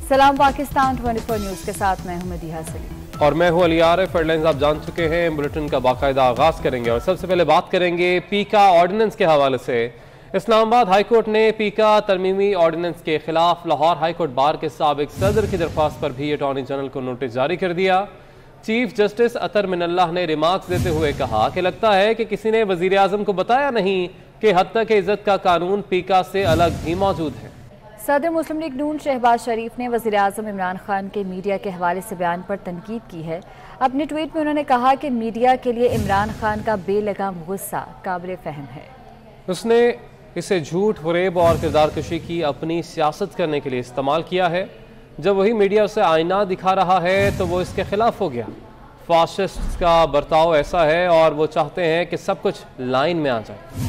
सलाम पाकिस्तान 24 न्यूज़ के साथ मैं हूं मदीहा सलीम और मैं हूं अली आरिफ। हेडलाइंस आप जान चुके हैं, बुलेटिन का बाकायदा आगाज करेंगे और सबसे पहले बात करेंगे पीका ऑर्डिनेंस के हवाले से। इस्लामाबाद हाईकोर्ट ने पीका तरमीमी ऑर्डिनेंस के खिलाफ लाहौर हाईकोर्ट बार के साबिक सदर की दरख्वास्त पर भी अटॉर्नी जनरल को नोटिस जारी कर दिया। चीफ जस्टिस अतर मिनल्लाह ने रिमार्क्स देते हुए कहा कि लगता है कि किसी ने वजीर आजम को बताया नहीं कि हद तक इज्जत का कानून पीका से अलग भी मौजूद है। सदर मुस्लिम लीग नून शहबाज शरीफ ने वज़ीर आज़म इमरान खान के मीडिया के हवाले से बयान पर तनकीद की है। अपने ट्वीट में उन्होंने कहा कि मीडिया के लिए इमरान खान का बेलगाम गुस्सा काबिल फ़हम है। उसने इसे झूठ, फरेब और किरदार कशी की अपनी सियासत करने के लिए इस्तेमाल किया है। जब वही मीडिया उसे आईना दिखा रहा है तो वो इसके खिलाफ हो गया। फासिस्ट का बर्ताव ऐसा है और वो चाहते हैं कि सब कुछ लाइन में आ जाए।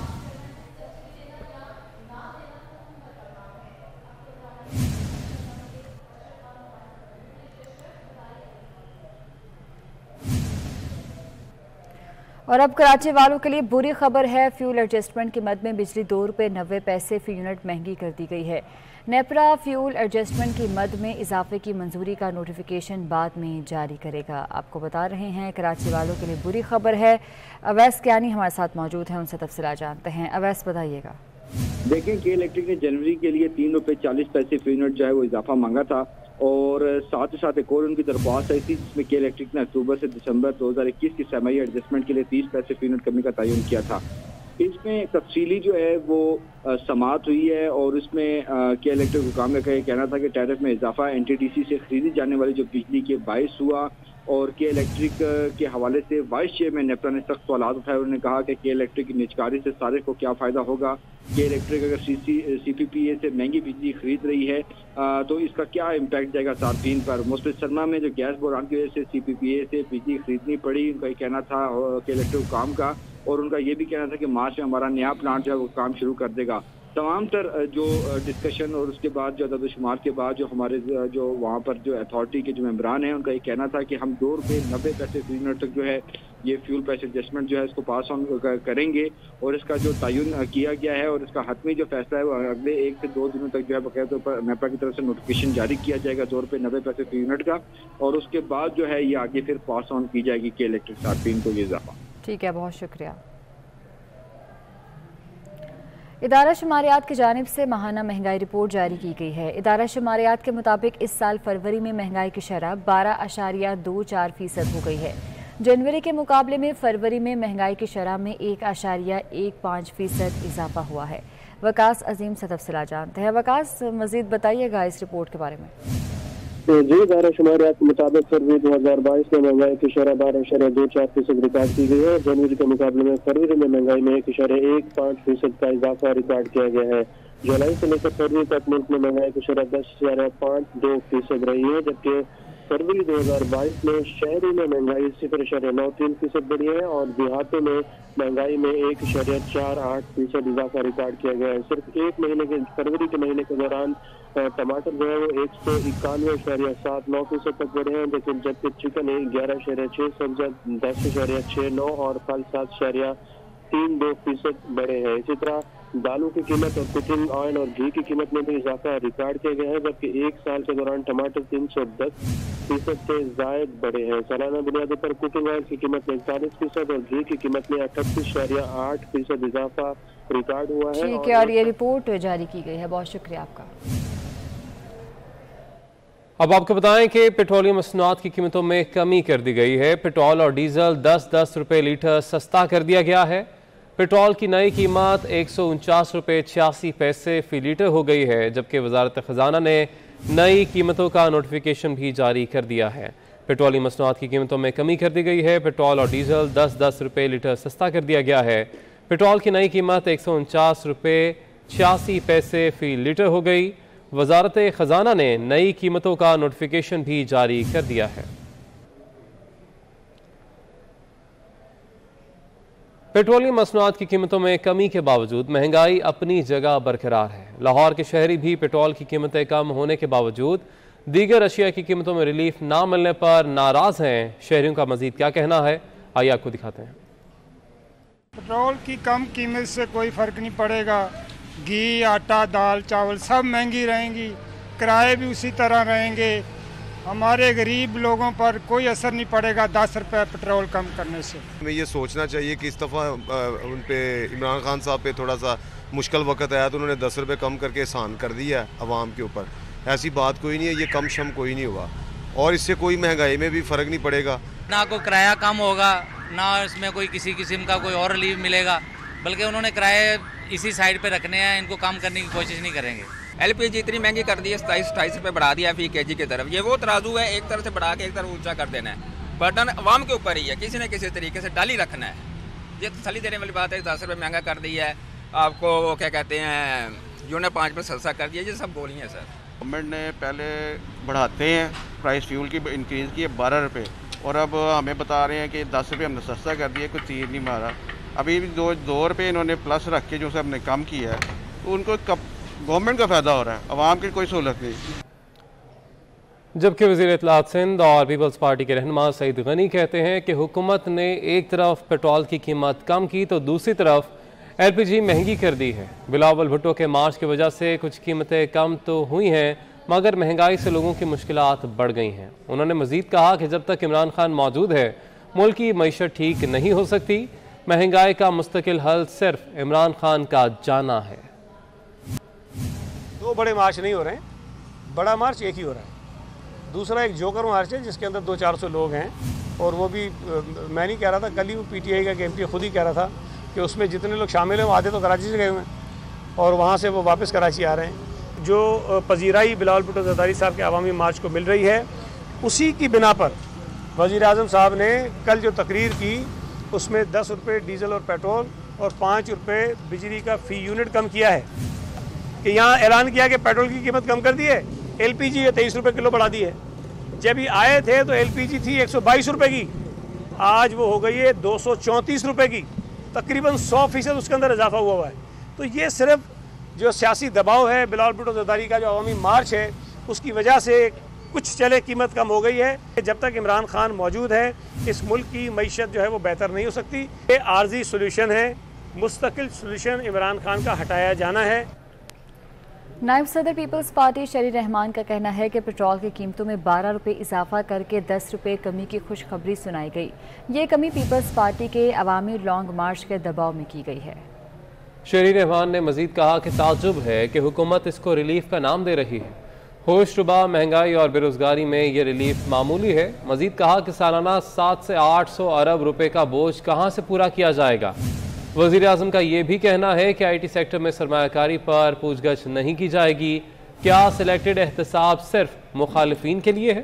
और अब कराची वालों के लिए बुरी खबर है। फ्यूल एडजस्टमेंट की मद में बिजली ₹2.90 फी यूनिट महंगी कर दी गई है। नेपरा फ्यूल एडजस्टमेंट की मद में इजाफे की मंजूरी का नोटिफिकेशन बाद में जारी करेगा। आपको बता रहे हैं कराची वालों के लिए बुरी खबर है। अवैस कियानी हमारे साथ मौजूद हैं, उनसे तफसीलात जानते हैं। अवैस बताइएगा। देखें कि इलेक्ट्रिक ने जनवरी के लिए ₹3.40 फी यूनिट जो है वो इजाफा मांगा था और साथ ही साथ एक और उनकी दरख्वास्त आई थी जिसमें के इलेक्ट्रिक ने अक्टूबर से दिसंबर 2021 की सरमाही एडजस्टमेंट के लिए 30 पैसे फी यूनिट कमी का तयन किया था। इसमें तफसीली जो है वो समाअत हुई है और इसमें के इलेक्ट्रिक हुकाम का कहना था कि टैरिफ में इजाफा NTDC से खरीदी जाने वाली जो बिजली के बायस हुआ और के इलेक्ट्रिक के हवाले से वाइस चेयरमैन नेपरा ने सख्त सवाल उठाए। उन्होंने कहा कि के इलेक्ट्रिक की निजकारी से सारे को क्या फ़ायदा होगा। के इलेक्ट्रिक अगर CPPA से महंगी बिजली खरीद रही है तो इसका क्या इम्पैक्ट जाएगा सार्फिन पर। मुस्बित सरमा में जो गैस बहरान की वजह से CPPA से बिजली खरीदनी पड़ी, उनका ये कहना था के इलेक्ट्रिक काम का, और उनका ये भी कहना था कि मार्च में हमारा नया प्लांट जो है वो काम शुरू कर देगा। तमाम तर जो डिस्कशन और उसके बाद जो अददशुमार के बाद जो हमारे जो वहाँ पर जो अथॉरिटी के जो मेंबरान हैं उनका ये कहना था कि हम ₹2.90 फी यूनिट तक जो है ये फ्यूल प्राइस एडजस्टमेंट जो है इसको पास ऑन करेंगे और इसका जो तयन किया गया है और इसका हतमी जो फैसला है वो अगले 1 से 2 दिनों तक जो है बाकायदा तौर पर नेपरा की तरफ से नोटिफिकेशन जारी किया जाएगा ₹2.90 फी यूनिट का, और उसके बाद जो है ये आगे फिर पास ऑन की जाएगी के इलेक्ट्रिक सार्फिन को ये इजाफा। ठीक है, बहुत शुक्रिया। इदारा शुमारियात की जानिब से माहाना महंगाई रिपोर्ट जारी की गई है। इदारा शुमारियात के मुताबिक इस साल फरवरी में महंगाई की शरह 12.24% हो गई है। जनवरी के मुकाबले में फरवरी में महंगाई की शरह में 1.15% इजाफा हुआ है। वकास अजीम से तफसीलात जानते हैं। वकास, मजीद बताइएगा इस रिपोर्ट के बारे में। जी, इदारा शुमारियात के मुताबिक फरवरी 2022 में महंगाई की शरह 12.24% रिकॉर्ड की गई है। जनवरी के मुकाबले में फरवरी में महंगाई में 1.15% का इजाफा रिकॉर्ड किया गया है। जुलाई से लेकर फरवरी तक मुल्क में महंगाई की शरह 10.52% रही है, जबकि फरवरी 2022 में शहरी में महंगाई 0.93% बढ़ी है और देहातों में महंगाई में 1.48% इजाफा रिकॉर्ड किया गया है। सिर्फ एक महीने के फरवरी के महीने के दौरान टमाटर जो है वो 191.79% तक बढ़े हैं, लेकिन जबकि चिकन 11.6, सब्जियां 10.69 और फल 7.32% बढ़े हैं। इसी तरह दालों की कीमत और कुकिंग ऑयल और घी की कीमत में भी इजाफा रिकॉर्ड किया गया है, जबकि एक साल के दौरान टमाटर 310% से जायद बढ़े हैं। सालाना बुनियादी पर कुकिंग ऑयल की कीमत में 41% और घी की कीमत में 38.8% इजाफा रिकॉर्ड हुआ है। ठीक है, और ये रिपोर्ट जारी की गई है। बहुत शुक्रिया आपका। अब आपको बताएं कि पेट्रोलियम मसनूआत की कीमतों में कमी कर दी गई है। पेट्रोल और डीजल 10-10 रुपये लीटर सस्ता कर दिया गया है। पेट्रोल की नई कीमत 149.86 फी लीटर हो गई है, जबकि वजारत खजाना ने नई कीमतों का नोटिफिकेशन भी जारी कर दिया है। पेट्रोलियम मसनूआत की कीमतों में कमी कर दी गई है। पेट्रोल और डीजल 10-10 रुपये लीटर सस्ता कर दिया गया है। पेट्रोल की नई कीमत 149.86 फी लीटर हो गई। वजारत खजाना ने नई कीमतों का नोटिफिकेशन भी जारी कर दिया है। पेट्रोलियम मसनूआत की कीमतों में कमी के बावजूद महंगाई अपनी जगह बरकरार है। लाहौर के शहरी भी पेट्रोल की कीमतें कम होने के बावजूद दीगर अशिया की कीमतों में रिलीफ ना मिलने पर नाराज हैं। शहरियों का मजीद क्या कहना है, आइए आपको दिखाते हैं। पेट्रोल की कम कीमत से कोई फ़र्क नहीं पड़ेगा। घी, आटा, दाल, चावल सब महंगी रहेंगी। किराए भी उसी तरह रहेंगे। हमारे गरीब लोगों पर कोई असर नहीं पड़ेगा 10 रुपये पेट्रोल कम करने से। हमें ये सोचना चाहिए कि इस दफ़ा उन पे इमरान खान साहब पे थोड़ा सा मुश्किल वक्त आया तो उन्होंने 10 रुपये कम करके एहसान कर दिया आवाम के ऊपर। ऐसी बात कोई नहीं है, ये कम शम कोई नहीं हुआ और इससे कोई महंगाई में भी फ़र्क नहीं पड़ेगा। ना कोई किराया कम होगा, ना इसमें कोई किसी किस्म का कोई और रिलीफ मिलेगा, बल्कि उन्होंने किराए इसी साइड पे रखने हैं, इनको कम करने की कोशिश नहीं करेंगे। LPG इतनी महंगी कर दी है, 27-28 रुपये बढ़ा दिया फी kg की तरफ। ये वो तराजू है, एक तरफ से बढ़ा के एक तरफ ऊंचा कर देना है। बर्डन अवाम के ऊपर ही है, किसी न किसी तरीके से डाली रखना है। ये तसली देने वाली बात है, 10 रुपये महंगा कर दिया है आपको, वो क्या कहते हैं यूने 5 पे सस्ता कर दिया, ये सब गोली हैं सर। गवर्नमेंट ने पहले बढ़ाते हैं प्राइस फ्यूल की इंक्रीज़ की है 12 रुपये और अब हमें बता रहे हैं कि 10 रुपये हमने सस्ता कर दिया, कोई तीर नहीं मारा। अभी भी 2 रुपये इन्होंने प्लस रख के जो से हमने कम किया है, तो उनको गवर्नमेंट का फ़ायदा हो रहा है, अवाम की कोई सहूलत नहीं। जबकि वज़ीर इत्तलात सिंध और पीपल्स पार्टी के रहनुमा सईद गनी कहते हैं कि हुकूमत ने एक तरफ पेट्रोल की कीमत कम की तो दूसरी तरफ LPG महंगी कर दी है। बिलावल भुट्टो के मार्च की वजह से कुछ कीमतें कम तो हुई हैं, मगर महंगाई से लोगों की मुश्किलात बढ़ गई हैं। उन्होंने मज़ीद कहा कि जब तक इमरान खान मौजूद है मुल्क की मईशत ठीक नहीं हो सकती। महंगाई का मुस्तकिल हल सिर्फ इमरान खान का जाना है। 2 बड़े मार्च नहीं हो रहे हैं, बड़ा मार्च एक ही हो रहा है। दूसरा एक जोकर मार्च है जिसके अंदर 200-400 लोग हैं और वो भी मैं नहीं कह रहा था, कल ही वो PTI का MP खुद ही कह रहा था कि उसमें जितने लोग शामिल हैं वो आधे तो कराची से गए हुए हैं और वहाँ से वो वापस कराची आ रहे हैं। जो पजीराई बिलावल भुट्टो जरदारी साहब के अवामी मार्च को मिल रही है, उसी की बिना पर वज़ीर आज़म साहब ने कल जो तकरीर की उसमें 10 रुपये डीजल और पेट्रोल और 5 रुपये बिजली का फ़ी यूनिट कम किया है। कि यहाँ ऐलान किया कि पेट्रोल की कीमत कम कर दी है, LPG 23 रुपये किलो बढ़ा दी है। जब ये आए थे तो LPG थी 122 रुपये की, आज वो हो गई है 234 रुपये की, तकरीबन 100% उसके अंदर इजाफा हुआ है। तो ये सिर्फ जो सियासी दबाव है बिलावल भुट्टो जरदारी का जो अवामी मार्च है उसकी वजह से कुछ चले कीमत कम हो गई है। जब तक इमरान खान मौजूद है इस मुल्क की मईशत जो है वो बेहतर नहीं हो सकती। ये आर्जी सोल्यूशन है, मुस्तकिल सोल्यूशन इमरान खान का हटाया जाना है। नायब सदर पीपल्स पार्टी शरी रहमान का कहना है कि पेट्रोल की कीमतों में 12 रुपये इजाफा करके 10 रुपये कमी की खुशखबरी सुनाई गई। ये कमी पीपल्स पार्टी के अवामी लॉन्ग मार्च के दबाव में की गई है। शरी रहमान ने मजीद कहा कि ताज्जुब है कि हुकूमत इसको रिलीफ का नाम दे रही है। होशरुबा महंगाई और बेरोजगारी में ये रिलीफ मामूली है। मजीद कहा कि सालाना 700 से 800 अरब रुपए का बोझ कहाँ से पूरा किया जाएगा। वज़ीर आज़म का ये भी कहना है कि IT सेक्टर में सरमायाकारी पर पूछगछ नहीं की जाएगी। क्या सिलेक्टेड एहतसाब सिर्फ मुखालिफिन के लिए है?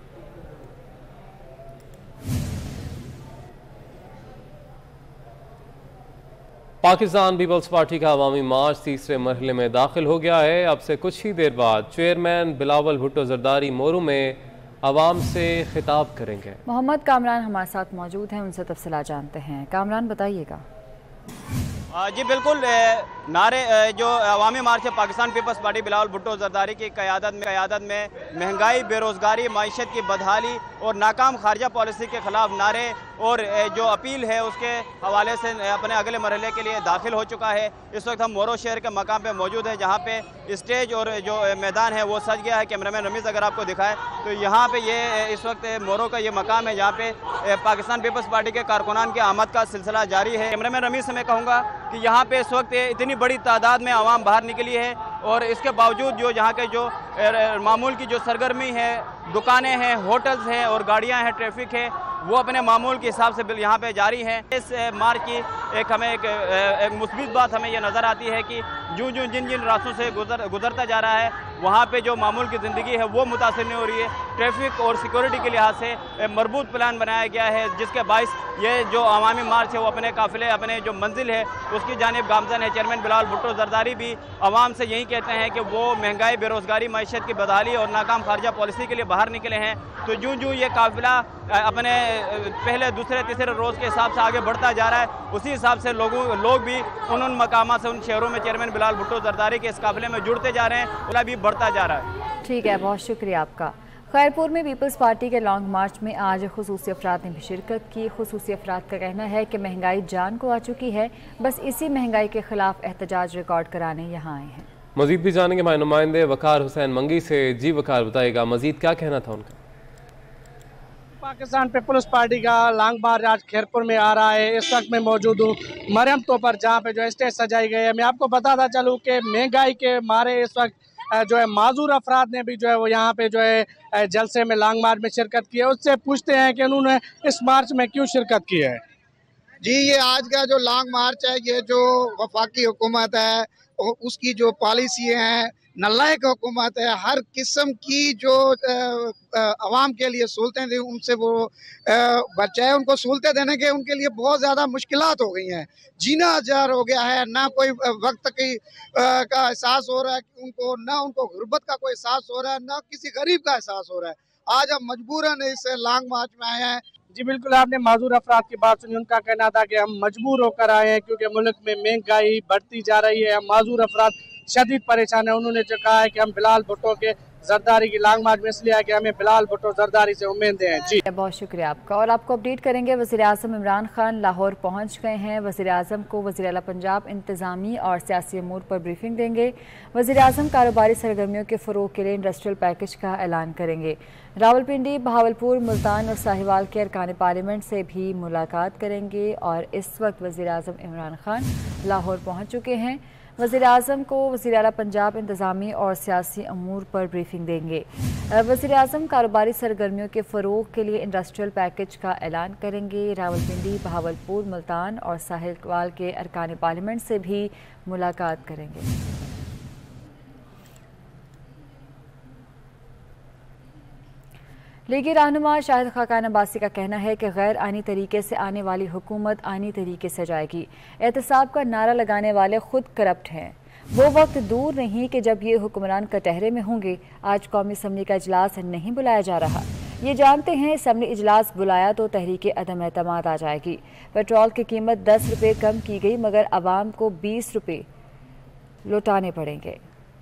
पाकिस्तान पीपल्स पार्टी का अवामी मार्च तीसरे मरहले में दाखिल हो गया है। अब से कुछ ही देर बाद चेयरमैन बिलावल भुट्टो जरदारी मोरू में अवाम से खिताब करेंगे। मोहम्मद कामरान हमारे साथ मौजूद हैं, उनसे तफसीलात जानते हैं। कामरान बताइएगा। जी बिल्कुल, नारे जो अवामी मार्च है पाकिस्तान पीपल्स पार्टी बिलावल भुट्टो जरदारी की क़यादत में महंगाई, बेरोज़गारी, माइशत की बदहाली और नाकाम खारजा पॉलिसी के ख़िलाफ़ नारे और जो अपील है उसके हवाले से अपने अगले मरहले के लिए दाखिल हो चुका है। इस वक्त हम मोरो शहर के मकाम पे मौजूद है जहाँ पे स्टेज और जो मैदान है वो सज गया है। कैमरामैन रमीज़ अगर आपको दिखाए तो यहाँ पे ये इस वक्त मोरो का ये मकाम है जहाँ पे पाकिस्तान पीपल्स पार्टी के कारकुनान के आमद का सिलसिला जारी है। कैमरामैन रमीज़ से मैं कहूँगा कि यहाँ पे इस वक्त इतनी बड़ी तादाद में आवाम बाहर निकली है और इसके बावजूद जो यहाँ के जो मामूल की जो सरगर्मी है, दुकानें हैं, होटल्स हैं और गाड़ियाँ हैं, ट्रैफिक है, वो अपने मामूल के हिसाब से यहाँ पे जारी हैं। इस मार्च की एक मुस्बित बात हमें ये नज़र आती है कि जिन रास्तों से गुजरता जा रहा है वहाँ पे जो मामूल की ज़िंदगी है वो मुतासिर नहीं हो रही है। ट्रैफिक और सिक्योरिटी के लिहाज से मरबूत प्लान बनाया गया है जिसके बाइस ये जो अवामी मार्च है वो अपने काफ़िले, अपने जो मंजिल है उसकी जानिब गामज़न है। चेयरमैन बिलावल भुट्टो जरदारी भी आवाम से यही कहते हैं कि वो महंगाई, बेरोज़गारी, मईशत की बदहाली और नाकाम खारजा पॉलिसी के लिए बाहर निकले हैं। तो जो ये काफ़िला अपने पहले, दूसरे, तीसरे रोज़ के हिसाब से आगे बढ़ता जा रहा है उसी हिसाब से लोग भी उन मकामात से, उन शहरों में चेयरमैन बिलावल भुट्टो जरदारी के इस काफ़िले में जुड़ते जा रहे हैं, उला भी बढ़ता जा रहा है। ठीक है, बहुत शुक्रिया आपका। खैरपुर में पीपल्स पार्टी के लॉन्ग मार्च में आज खुसूसी अफराद ने भी शिरकत की। खुसूसी अफराद का कहना है कि महंगाई जान को आ चुकी है, बस इसी महंगाई के खिलाफ एहतजाज रिकॉर्ड कराने यहाँ आए हैं। मजीद भी जानेंगे हमारे नुमाइंदे वकार हुसैन मंगी से। जी वकार, बताएगा मजीद क्या कहना था उनका? पाकिस्तान पीपल्स पार्टी का लॉन्ग मार्च आज खैरपुर में आ रहा है। इस वक्त मैं मौजूद हूँ मरियम तो पर, जहाँ पे जो स्टेज सजाई गई है। मैं आपको बताता चलूँ कि महंगाई के मारे इस वक्त जो है माजूर अफराद ने भी जो है वो यहाँ पे जो है जलसे में लॉन्ग मार्च में शिरकत की है। उससे पूछते हैं कि उन्होंने इस मार्च में क्यों शिरकत की है। जी, ये आज का जो लॉन्ग मार्च है, ये जो वफाकी हुकूमत है उसकी जो पॉलिसी है, नालायक हुकूमत है, हर किस्म की जो आवाम के लिए सहूलतें दी उनसे वो बचाए। उनको सहूलतें देने के उनके लिए बहुत ज़्यादा मुश्किलात हो गई हैं। जीना हजार हो गया है, ना कोई वक्त की का एहसास हो रहा है उनको, ना उनको गुर्बत का कोई एहसास हो रहा है, ना किसी गरीब का एहसास हो रहा है। आज हम मजबूरन इस लॉन्ग मार्च में आए हैं। जी बिल्कुल, आपने माजूर अफराद की बात सुनी। उनका कहना था कि हम मजबूर होकर आए हैं क्योंकि मुल्क में महंगाई बढ़ती जा रही है। हम माजूर अफराद शदीद परेशान है। उन्होंने जो कहा है कि हम बिलाल भुट्टो के जरदारी की लॉन्ग मार्च में इसलिए आए कि हमें बिलाल भुट्टो जरदारी से उम्मीदें हैं। जी बहुत शुक्रिया आपका। और आपको अपडेट करेंगे, वज़ीर आज़म इमरान खान लाहौर पहुंच गए हैं। वज़ीर आज़म को वज़ीर आला पंजाब इंतज़ामी और सियासी अमूर पर ब्रीफिंग देंगे। वज़ीर आज़म कारोबारी सरगर्मियों के फ़रोग़ के लिए इंडस्ट्रियल पैकेज का ऐलान करेंगे। रावलपिंडी, बहावलपुर, मुल्तान और साहिवाल के अरकान पार्लियामेंट से भी मुलाकात करेंगे। और इस वक्त वज़ीर आज़म इमरान खान लाहौर पहुँच चुके हैं। वज़ीर आज़म को वज़ीर आला पंजाब इंतज़ामी और सियासी अमूर पर ब्रीफिंग देंगे। वज़ीर आज़म कारोबारी सरगर्मियों के फ़रोग़ के लिए इंडस्ट्रियल पैकेज का ऐलान करेंगे। रावलपिंडी, बहावलपुर, मुल्तान और साहिवाल के अरकान पार्लियामेंट से भी मुलाकात करेंगे। लीगी रहनुमा शाहिद खाकान अब्बासी का कहना है कि गैर आईनी तरीके से आने वाली हुकूमत आईनी तरीके से जाएगी। एहतसाब का नारा लगाने वाले खुद करप्ट हैं। वो वक्त दूर नहीं कि जब ये हुक्मरान कटहरे में होंगे। आज कौमी असम्बली का इजलास नहीं बुलाया जा रहा। ये जानते हैं असम्बली इजलास बुलाया तो तहरीक अदम एतमाद आ जाएगी। पेट्रोल की कीमत 10 रुपये कम की गई मगर आवाम को 20 रुपये लौटाने पड़ेंगे।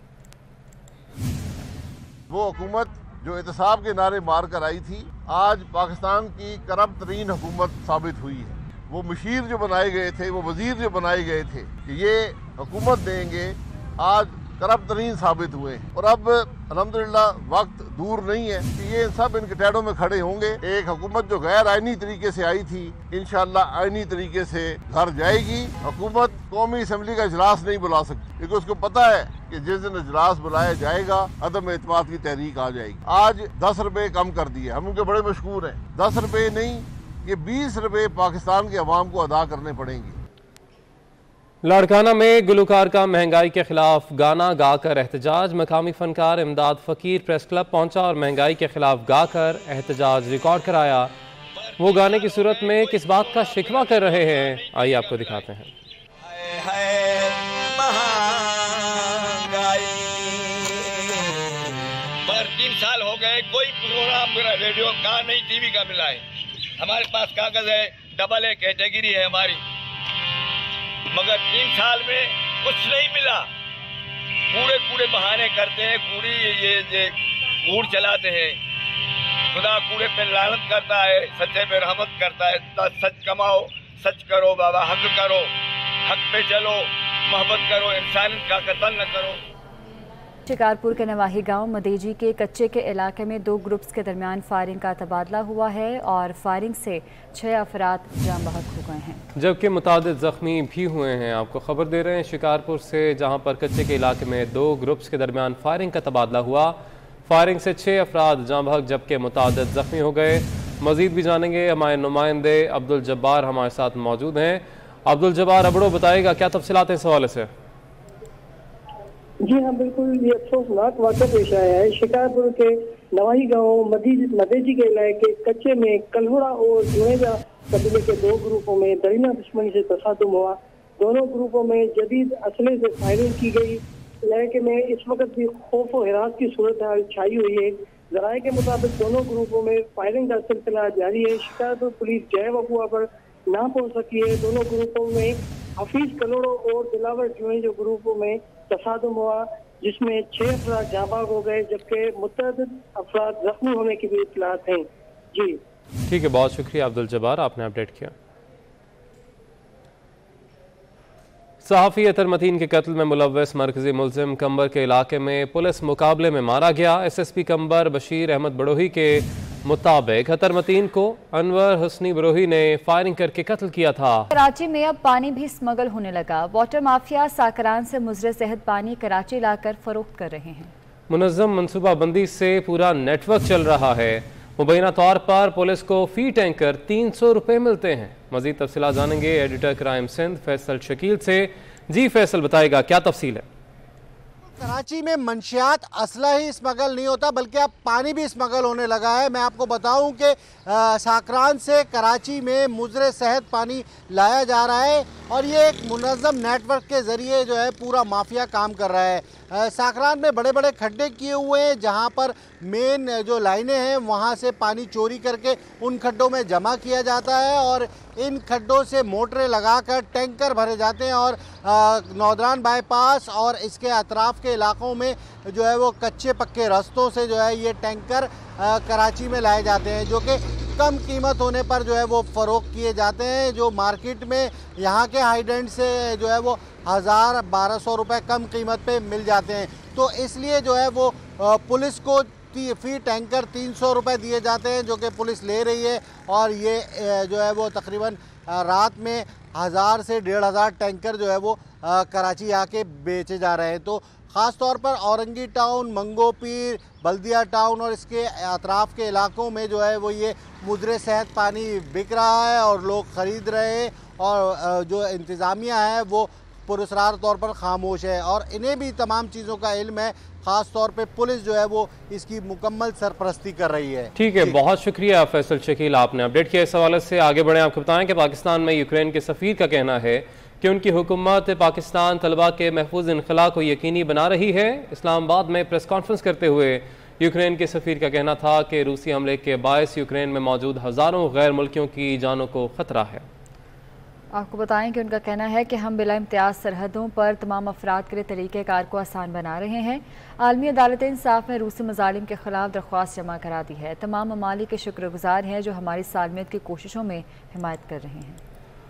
वो हुकूमत जो एहतसाब के नारे मार कर आई थी, आज पाकिस्तान की करप्ट तरीन हुकूमत साबित हुई है। वो मुशीर जो बनाए गए थे, वो वजीर जो बनाए गए थे कि ये हुकूमत देंगे, आज करप्ट तरीन साबित हुए। और अब अल्हम्दुलिल्लाह वक्त दूर नहीं है कि ये सब इनके टैडों में खड़े होंगे। एक हुकूमत जो गैर आईनी तरीके से आई थी, इंशाअल्लाह आईनी तरीके से घर जाएगी। हुकूमत कौमी असम्बली का इजलास नहीं बुला सकती क्योंकि उसको पता है कि जिस दिन इजलास बुलाया जाएगा अदम एतमाद की तहरीक आ जाएगी। आज 10 रुपये कम कर दिए, हम उनके बड़े मशहूर हैं। 10 रुपये नहीं, ये 20 रुपये पाकिस्तान के अवाम को अदा करने पड़ेंगे। लाड़काना में गुलकार का महंगाई के खिलाफ गाना गाकर एहतजाज। मकामी फनकार इमदाद फ़कीर प्रेस क्लब पहुंचा और महंगाई के खिलाफ गाकर एहतजाज रिकॉर्ड कराया। वो गाने की सूरत में किस बात का शिकवा कर रहे हैं, आइए आपको दिखाते हैं। पर 3 साल हो गए, कोई प्रोग्राम मेरा रेडियो का नहीं, टीवी का मिला है। हमारे पास कागज है, डबल ए कैटेगरी है हमारी, मगर 3 साल में कुछ नहीं मिला। कूड़े बहाने करते हैं, कूड़ चलाते हैं। खुदा कूड़े पे लानत करता है, सच्चे पे रहमत करता है। सच कमाओ, सच करो बाबा, हक करो, हक पे चलो, मोहब्बत करो, इंसानियत का कत्ल न करो। शिकारपुर के नवाही गांव मदेजी के कच्चे के इलाके में 2 ग्रुप्स के दरमियान फायरिंग का तबादला हुआ है और फायरिंग से 6 अफराद जान बहक हो गए हैं, जबकि मुतादिद जख्मी भी हुए हैं। आपको खबर दे रहे हैं शिकारपुर से, जहां पर कच्चे के इलाके में 2 ग्रुप्स के दरमियान फायरिंग का तबादला हुआ। फायरिंग से 6 अफराद जान बहक जबकि मुतादिद जख्मी हो गए। मजीद भी जानेंगे, हमारे नुमाइंदे अब्दुल जब्बार हमारे साथ मौजूद हैं। अब्दुल जब्बार अबड़ो, बताएगा क्या तफसीलात हैं इस हवाले से? जी हाँ बिल्कुल, ये अफसोसनाक वाक़या पेश आया है। शिकारपुर के नवाही गांव मदेजी के इलाके कच्चे में कल्हुड़ा और जुनेजा कबीले के 2 ग्रुपों में दरीना दुश्मनी से तसादुम हुआ। दोनों ग्रुपों में जदीद असले से फायरिंग की गई। इलाके में इस वक्त भी खौफ और हिरास की सूरत हाल छाई हुई है। जराये के मुताबिक दोनों ग्रुपों में फायरिंग का सिलसिला जारी है। शिकारपुर पुलिस जय वकुआ पर ना पहुंच सकी है। दोनों ग्रुपों में हफीज कलोड़ो और दिलावर जुनेजा ग्रुपों में तसादुम हुआ, जिसमें 6 अफराद जाबाग हो गए जबकि मुतअद्दिद अफराद जख्मी होने की भी इत्तलात हैं। जी ठीक है, बहुत शुक्रिया अब्दुल जब्बार, आपने अपडेट किया। सहाफ़ी अतर मतीन के कत्ल में मुलव्वस मरकजी मुलजिम कंबर के इलाके में पुलिस मुकाबले में मारा गया। SSP कंबर बशीर अहमद बड़ोही के मुताबिक अतर मतीन को अनवर हुस्नी बड़ोही ने फायरिंग करके कत्ल किया था। कराची में अब पानी भी स्मगल होने लगा। वाटर माफिया साकरान से मुजरे सेहत पानी कराची लाकर फरोख्त कर रहे हैं। मुनज़्ज़म मनसूबाबंदी से पूरा नेटवर्क चल रहा है। मुबैना तौर पर पुलिस को फी टैंकर 300 रुपये मिलते हैं। मजीद तफसीलात जानेंगे एडिटर क्राइम सिंध फैसल शकील से। जी फैसल, बताएगा क्या तफसील है? कराची में मंशियात असला ही स्मगल नहीं होता बल्कि अब पानी भी स्मगल होने लगा है। मैं आपको बताऊं कि साकरान से कराची में मुजरे सेहत पानी लाया जा रहा है और ये एक मुनज़्ज़म नेटवर्क के ज़रिए जो है पूरा माफिया काम कर रहा है। साकरान में बड़े बड़े खड्डे किए हुए हैं जहां पर मेन जो लाइनें हैं वहां से पानी चोरी करके उन खड्डों में जमा किया जाता है और इन खड्डों से मोटरें लगाकर टैंकर भरे जाते हैं और नौदरान बाईपास और इसके अतराफ़ के इलाकों में जो है वो कच्चे पक्के रास्तों से जो है ये टैंकर कराची में लाए जाते हैं, जो कि कम कीमत होने पर जो है वो फ़रोख्त किए जाते हैं। जो मार्केट में यहाँ के हाइडेंट से जो है वो 1000-1200 रुपये कम कीमत पे मिल जाते हैं। तो इसलिए जो है वो पुलिस को फी टैंकर 300 रुपये दिए जाते हैं जो कि पुलिस ले रही है और ये जो है वो तकरीबन रात में 1000 से 1500 टैंकर जो है वो कराची आके बेचे जा रहे हैं। तो ख़ास तौर पर औरंगी टाउन, मंगो पीर, बल्दिया टाउन और इसके अतराफ़ के इलाकों में जो है वो ये मुजरे सेहत पानी बिक रहा है और लोग ख़रीद रहे हैं और जो इंतज़ामिया है वो पुरस्कार तौर पर खामोश है और इन्हें भी तमाम चीज़ों का इल्म है। ख़ास तौर पे पुलिस जो है वो इसकी मुकम्मल सरपरस्ती कर रही है। ठीक है, बहुत शुक्रिया फैसल शकील, आपने अपडेट किया। इस हवाले से आगे बढ़े, आपको बताएं कि पाकिस्तान में यूक्रेन के सफ़ीर का कहना है कि उनकी हुकूमत पाकिस्तान तलबा के महफूज इनखला को यकीनी बना रही है। इस्लामाबाद में प्रेस कॉन्फ्रेंस करते हुए यूक्रेन के सफ़ीर का कहना था कि रूसी हमले के बायस यूक्रेन में मौजूद हज़ारों गैर मुल्कियों की जानों को ख़तरा है। आपको बताएं कि उनका कहना है कि हम बिला इम्तियाज़ सरहदों पर तमाम अफराद के लिए तरीक़ेकार को आसान बना रहे हैं। आलमी अदालत इंसाफ में रूसी मज़ालिम के ख़िलाफ़ दरख्वास्त जमा करा दी है। तमाम ममालिक के शुक्रगुजार हैं जो हमारी सालमियत की कोशिशों में हिमायत कर रहे हैं।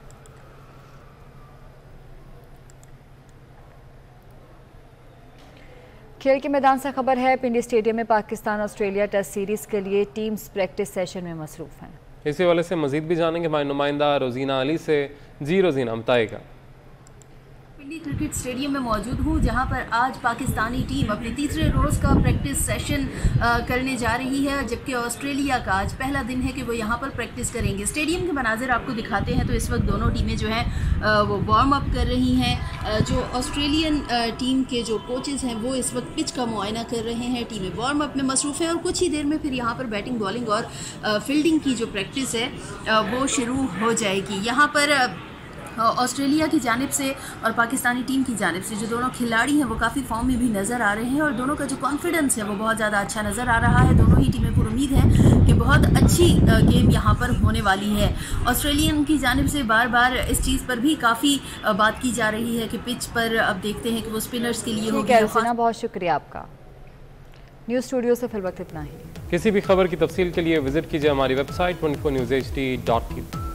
खेल के मैदान से खबर है, पिंडी स्टेडियम में पाकिस्तान ऑस्ट्रेलिया टेस्ट सीरीज़ के लिए टीम्स प्रैक्टिस सेशन में मसरूफ़ हैं। इसी वाले से मजीद भी जानेंगे हमारे नुमाइंदा रोजीना अली से। जी रोजीना, बताएगा। पिंडी क्रिकेट स्टेडियम में मौजूद हूँ जहाँ पर आज पाकिस्तानी टीम अपने तीसरे रोज़ का प्रैक्टिस सेशन करने जा रही है, जबकि ऑस्ट्रेलिया का आज पहला दिन है कि वो यहाँ पर प्रैक्टिस करेंगे। स्टेडियम के मनाजिर आपको दिखाते हैं। तो इस वक्त दोनों टीमें जो हैं वो वार्म अप कर रही हैं। जो ऑस्ट्रेलियन टीम के जो कोचेस हैं वो इस वक्त पिच का मुआयना कर रहे हैं। टीमें वार्म अप में मसरूफ़ हैं और कुछ ही देर में फिर यहाँ पर बैटिंग, बॉलिंग और फील्डिंग की जो प्रैक्टिस है वो शुरू हो जाएगी। यहाँ पर ऑस्ट्रेलिया की जानिब से और पाकिस्तानी टीम की जानिब से जो दोनों खिलाड़ी हैं वो काफ़ी फॉर्म में भी नज़र आ रहे हैं और दोनों का जो कॉन्फिडेंस है वो बहुत ज़्यादा अच्छा नज़र आ रहा है। दोनों ही टीमें पर उम्मीद है कि बहुत अच्छी गेम यहाँ पर होने वाली है। ऑस्ट्रेलियन की जानिब से बार बार इस चीज़ पर भी काफ़ी बात की जा रही है कि पिच पर अब देखते हैं कि वो स्पिनर्स के लिए होगी। बहुत शुक्रिया आपका। न्यूज़ स्टूडियो से फिर वक्त इतना ही। किसी भी खबर की तफसील के लिए विजिट कीजिए हमारी वेबसाइट 24newshd.tv।